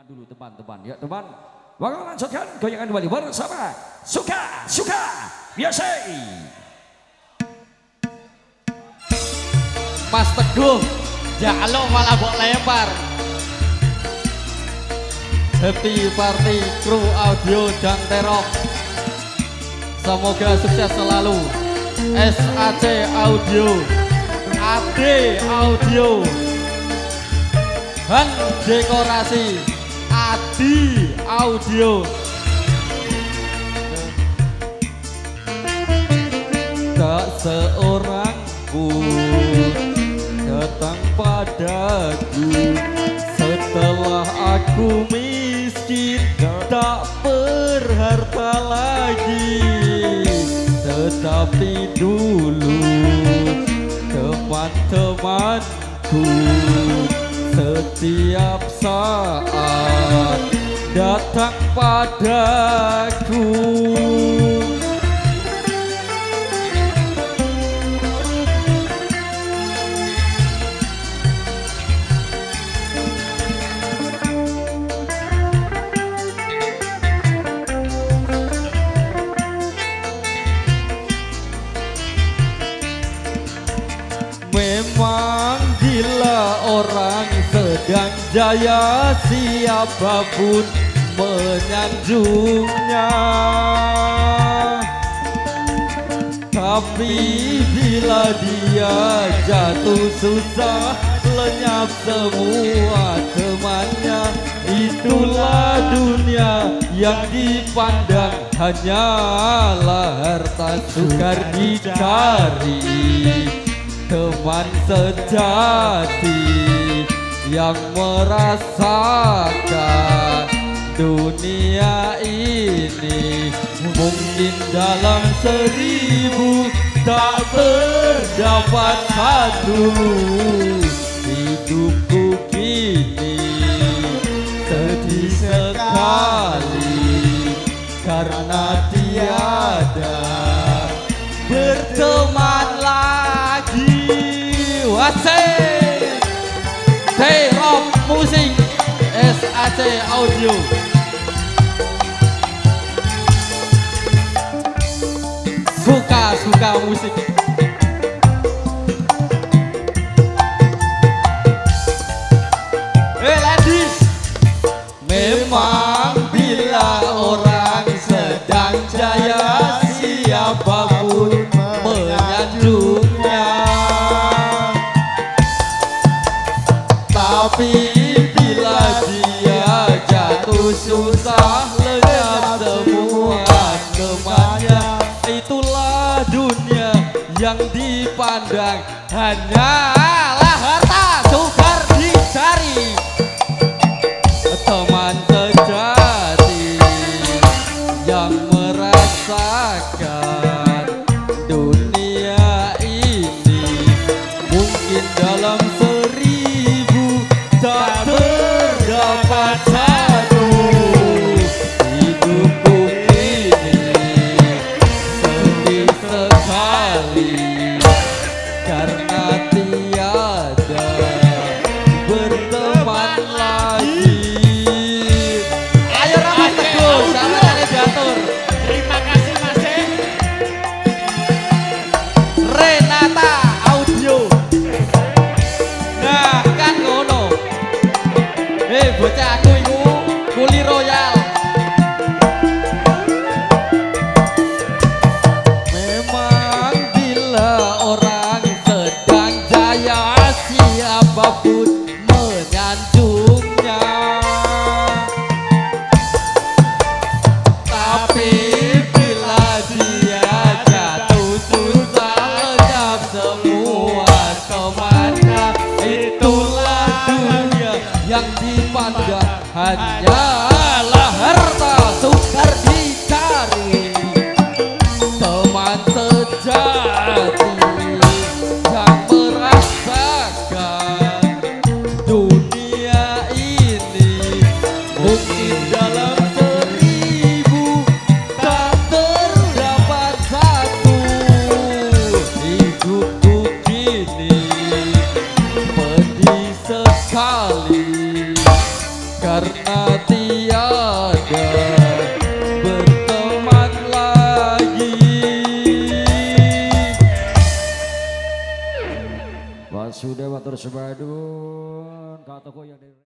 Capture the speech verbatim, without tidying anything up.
dulu teman-teman ya teman. Bakal lanjutkan goyangan kembali bersama Suka Suka Biasa. Mas Teguh, jalo malah buat lempar. Happy Party Kru Audio dan Terok. Semoga sukses selalu. S A C Audio, A D Audio, Han Dekorasi, Adi Audio. Tak seorang pun datang padaku setelah aku miskin, tak berharta lagi. Tetapi dulu teman-temanku setiap saat datang padaku. Memang bila orang sedang jaya, siapapun menyanjungnya. Tapi bila dia jatuh susah, lenyap semua temannya. Itulah dunia yang dipandang hanyalah harta sukar dicari. Teman sejati yang merasakan dunia ini, mungkin dalam seribu tak terdapat satu. Hidupku kini sedih sekali karena tiada berteman lagi. Wasik Terok Musik S A C Audio. Suka-suka musik. Hey ladies, memang bila orang sedang jaya, siapapun menyanjungnya. Tapi bila dia jatuh susah, lenyap semua temannya. Itulah dunia yang dipandang hanyalah harta sukar dicari. Teman sejati yang merasakan dunia ini, mungkin dalam seribu tak terdapat satu. Hidupku ini sedih sekali karena tiada berteman lagi. Ayo Mas Teguh, sampeyan diatur. Terima kasih Mas. Renata Audio. Nah, kan ngono. Eh, bocahku iku kuli royal. Memang bila orang sedang jaya, siapapun menyanjungnya. Tapi bila dia jatuh susah, lenyap semua temannya. Itulah dunia yang dipandang hanyalah harta sukar dicari. Teman sejati yang merasakan dunia ini, mungkin dalam seribu tak terdapat satu. Hidupku kini pedih sekali karena tiada berteman lagi. Wasudewa Tersebadun kata yang